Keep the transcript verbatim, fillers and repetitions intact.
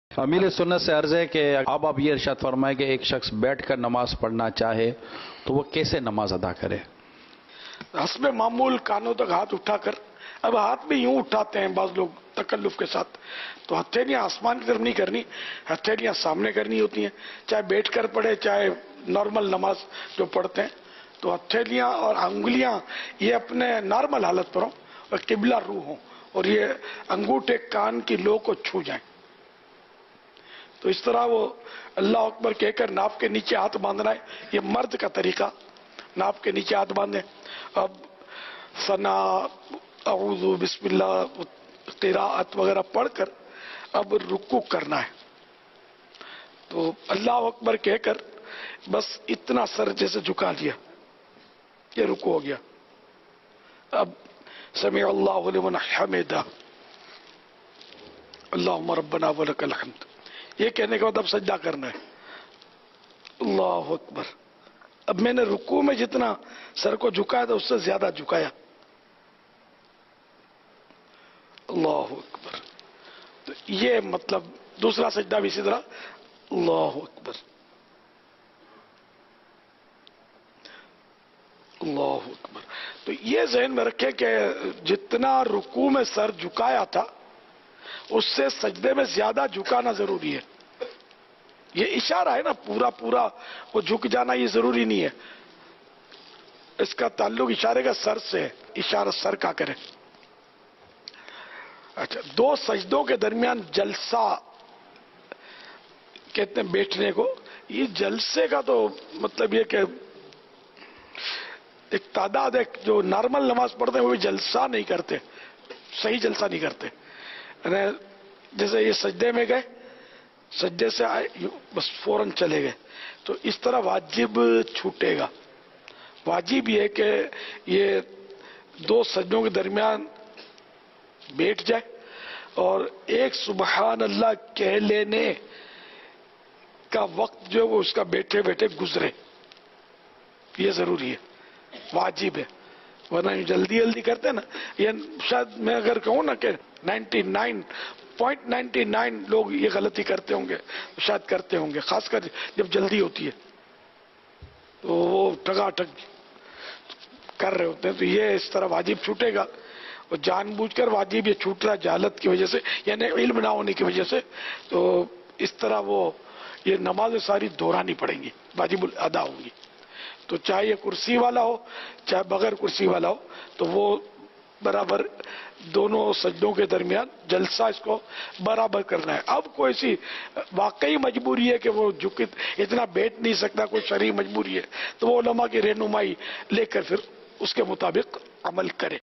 Email سنت سے عرض ہے کہ اب آپ یہ ارشاد فرمائیں کہ ایک شخص بیٹھ کر نماز پڑھنا چاہے تو وہ کیسے نماز ادا کرے؟ حسب معمول کانوں تک ہاتھ اٹھا کر، اب ہاتھ بھی یوں اٹھاتے ہیں بعض لوگ تکلف کے ساتھ، تو ہتھیلیاں آسمان کی طرف نہیں کرنی، ہتھیلیاں سامنے کرنی ہوتی ہیں، چاہے بیٹھ کر پڑھے چاہے نارمل نماز جو پڑھتے ہیں، تو ہتھیلیاں اور انگلیاں یہ اپنے نارمل حالت پر ہوں اور قبلہ رو ہوں، اور یہ انگوٹھے کان کی لو کو چھو جائیں. تو اس طرح وہ اللہ اکبر کہہ کر ناف کے نیچے ہاتھ باندھنا ہے، یہ مرد کا طریقہ، ناف کے نیچے ہاتھ باندھیں. اب ثنا، اعوذ، بسم اللہ، قراءت وغیرہ پڑھ کر اب رکوع کرنا ہے. تو اللہ اکبر کہہ کر بس اتنا سر جیسے جھکا لیا، یہ رکوع ہو گیا. اب سمع اللہ لمن حمدہ، اللہم ربنا ولک الحمد، یہ کہنے کے بعد اب سجدہ کرنا ہے. اللہ اکبر. اب میں نے رکوع میں جتنا سر کو جھکایا تھا اس سے زیادہ جھکایا. اللہ اکبر. تو یہ مطلب دوسرا سجدہ بھی اسی طرح، اللہ اکبر اللہ اکبر. تو یہ ذہن میں رکھے کہ جتنا رکوع میں سر جھکایا تھا اس سے سجدے میں زیادہ جھکانا ضروری ہے. یہ اشارہ ہے نا، پورا پورا وہ جھک جانا یہ ضروری نہیں ہے، اس کا تعلق اشارے کا سر سے ہے، اشارہ سر کا کرے. اچھا، دو سجدوں کے درمیان جلسہ کہتے ہیں بیٹھنے کو. یہ جلسے کا تو مطلب یہ کہ ایک تعداد ہے جو نارمل نماز پڑھتے ہیں وہ بھی جلسہ نہیں کرتے، صحیح جلسہ نہیں کرتے. جیسے یہ سجدے میں گئے، سجدے سے آئے بس فوراً چلے گئے، تو اس طرح واجب چھوٹے گا. واجب یہ ہے کہ یہ دو سجدوں کے درمیان بیٹھ جائے اور ایک سبحان اللہ کہہ لینے کا وقت جو وہ اس کا بیٹھے بیٹھے گزرے، یہ ضروری ہے، واجب ہے. ورنہ جلدی جلدی کرتے ہیں نا، یہ شاید میں اگر کہوں نا کہ ninety nine point ninety nine لوگ یہ غلطی کرتے ہوں گے، شاید کرتے ہوں گے، خاص کر جب جلدی ہوتی ہے تو وہ ٹگا ٹگ کر رہے ہوتے ہیں. تو یہ اس طرح واجب چھوٹے گا، اور جان بوجھ کر واجب یہ چھوٹ رہا ہے جہالت کی وجہ سے، یعنی علم نہ ہونے کی وجہ سے. تو اس طرح وہ یہ نماز ساری دہرانی پڑیں گی، واجب ادا ہوں گی. تو چاہے یہ کرسی والا ہو چاہے بغیر کرسی والا ہو، تو وہ برابر دونوں سجدوں کے درمیان جلسہ اس کو برابر کرنا ہے. اب کوئی سی واقعی مجبوری ہے کہ وہ جھک اتنا بیٹھ نہیں سکتا، کوئی شرعی مجبوری ہے، تو وہ علماء کی رہنمائی لے کر پھر اس کے مطابق عمل کرے.